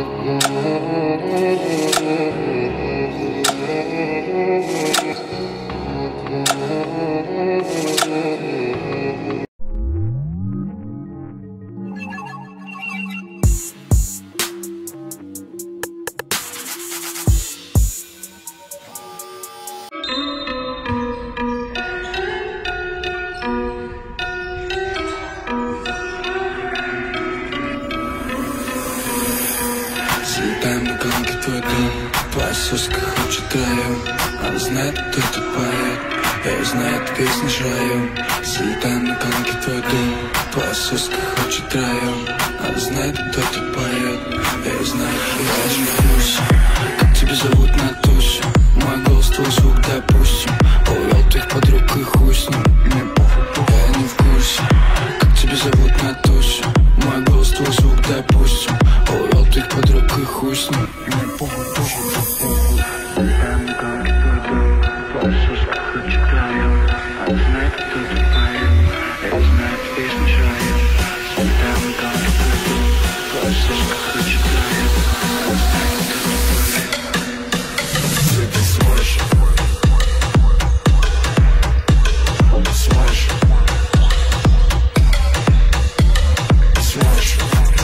Слетаем на колонке твой дом, твоя соска хочет район. Она знает, кто тут поет, я ее знаю, эту песню жраю. Слетаем на колонке твой дом, твоя соска хочет район. Она знает, кто тут поет, я ее знаю, я же в курсе. Как тебя зовут, Натуся? Мой голос, твой звук, допустим. Увел твоих подруг и хуй с ним. Мне похуй, я не в курсе. Как тебя зовут, Натуся? Мой голос, твой звук, допустим. Увел твоих подруг и хуй с ним. Мне похуй, похуй, похуй. Слетаем на колонке твой дом, твоя соска хочет район. Она знает, кто тут поет, я ее знаю, эту песню жраю. Слетаем на колонке твой дом, твоя соска хочет район. Она знает, кто тут поет. Ты сможешь. Сможешь. Сможешь.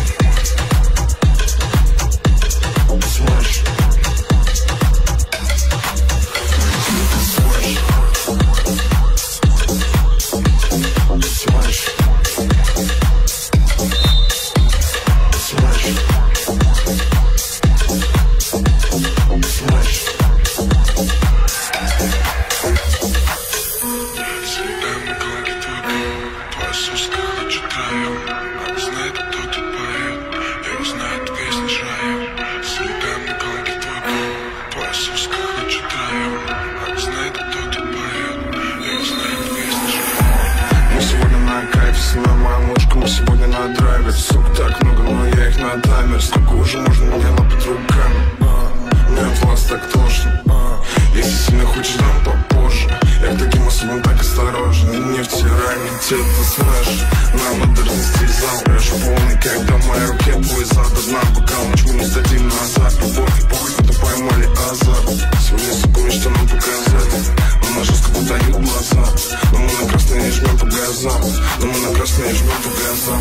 Моя мушка, мы сегодня на драйве. Сук так много, но я их на таймер. Сколько уже можно меня лапать руками? Мне от вас так тошно. Если сильно хочешь, дам попозже. Я к таким особам так осторожно. Не втирай, не те, ты смэш. На модерности зал, я ж полный, когда в моей руке твой зад. Одна бокал, ночь минус 1 назад. Любовь и похоть, это поймали азарт. Сегодня, сука, мне что нам показать? Но на жестко путают глаза. Но мы на красные жмем по газам. Но мы на красные жмем по газам.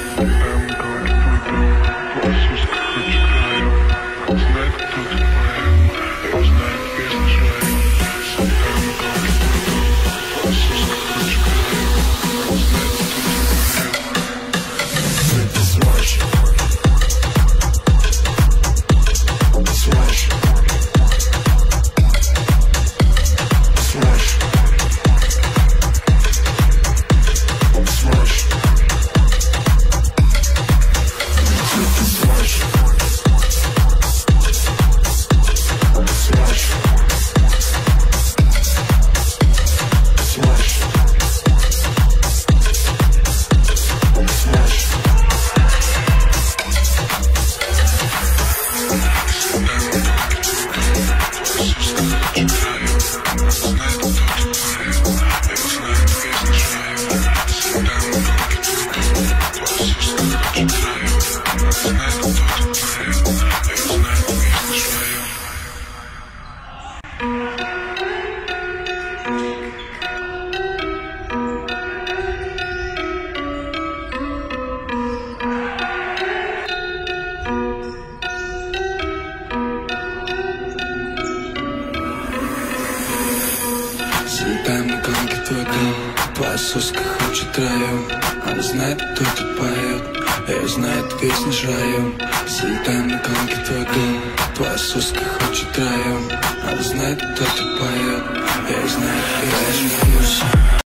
Слетаем на колонке твой дом, твоя соска хочет район. Она знает, кто тут поет, я ее знаю, эту песню жраю. Слетаем на колонке твой дом, твоя соска хочет район. Она знает, кто тут поет, я ее знаю, я же в курсе.